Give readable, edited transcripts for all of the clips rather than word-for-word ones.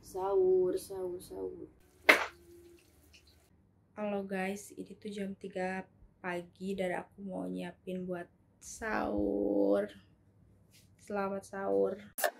Sahur. Halo guys, ini tuh jam 3 pagi dan aku mau nyiapin buat sahur. Selamat sahur.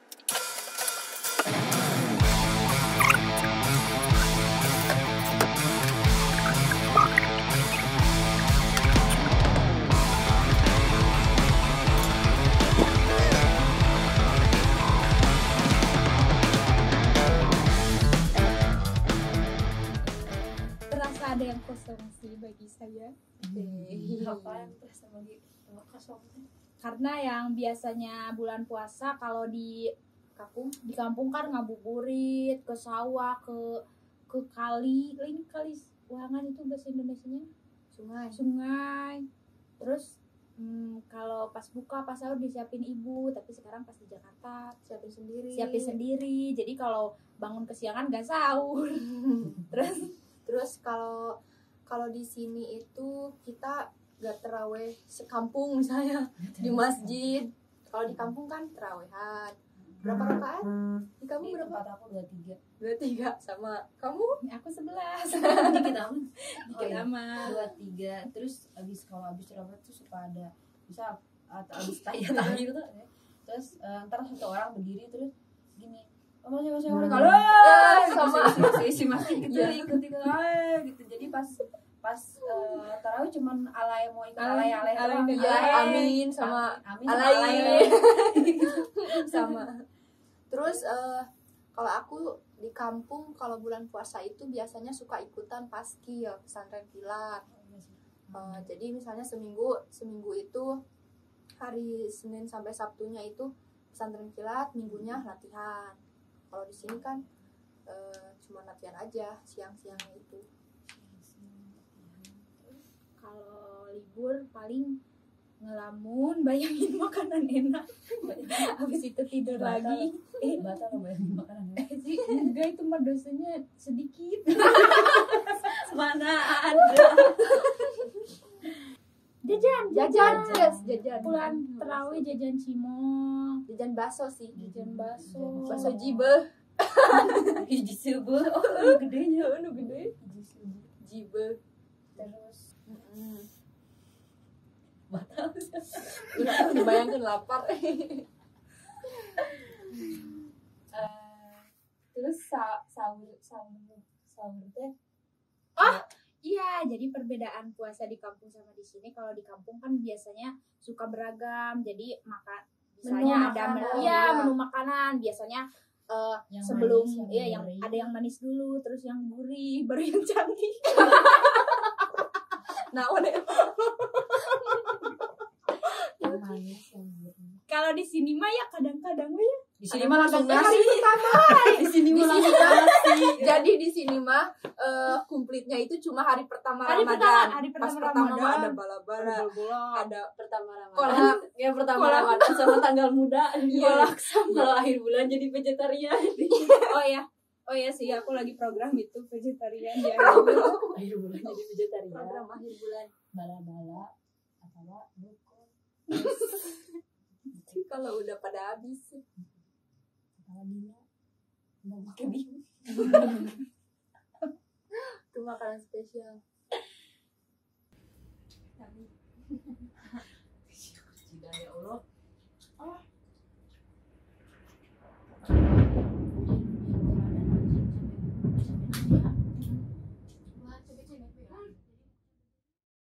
Ada yang kosong sih bagi saya. Apa yang terasa bagi kosong? Karena yang biasanya bulan puasa kalau di kampung kan ngabuburit ke sawah, ke kali, ini kali Wangan itu bahasa Indonesianya sungai. Terus kalau pas buka pas sahur disiapin ibu, tapi sekarang pas di Jakarta siapin sendiri. Jadi kalau bangun kesiangan gak sahur. Terus kalau di sini itu kita gak terawih sekampung misalnya di masjid. Kalau di kampung kan terawihan. Berapa rakaat? Di kamu berapa? Tempat aku 23 sama kamu? Aku 11. dikit amat. Dikit amat. 23. Terus kalau habis terawih tuh suka ada bisa atau habis tahiyat gitu. Terus ntar satu orang berdiri terus gini, masih kalau sama si masih gitu ikut gitu. Jadi pas tarawih cuman mau ikut alay amin sama alay sama. Terus kalau aku di kampung kalau bulan puasa itu biasanya suka ikutan paski ya, pesantren kilat. Jadi misalnya seminggu itu hari Senin sampai Sabtunya itu pesantren kilat, minggunya latihan. Kalau di sini kan cuma latihan aja siang-siangnya itu. Kalau libur paling ngelamun, bayangin makanan enak. Habis itu tidur lagi. Batal bayangin makanan enak. Enggak, itu mah dosanya sedikit. Mana ada. Jajan. Pulang terawih jajan cimol, jajan bakso sih. Bakso jibel. Hiji subuh. Gedenya gede. Jibel. Terus batal. Dibayangkan lapar. Terus sahur teh. Iya, jadi perbedaan puasa di kampung sama di sini. Kalau di kampung kan biasanya suka beragam. Jadi misalnya menu makanan biasanya Yang sebelum manis, yang ada yang manis dulu, terus yang gurih, baru yang canggih. Nah, udah. Kalau di sini mah ya kadang-kadang ya. Di sini mah langsung nasi. Di sini mah langsung nasi. Jadi di sini mah kumplitnya itu cuma hari pertama Ramadan. Pas pertama mah ada bala-bala, ada Pertama Ramadan. kolak. Ya pertama Ramadan sama tanggal muda. Kolak sama akhir bulan jadi vegetarian. Oh ya sih, aku lagi program itu vegetarian ya. Akhir bulan jadi vegetarian. Program akhir bulan. Bala-bala atau dukun. Kalau udah pada habis sih. Kalau dia mau pakai bingung. Itu makanan spesial. Ya Allah.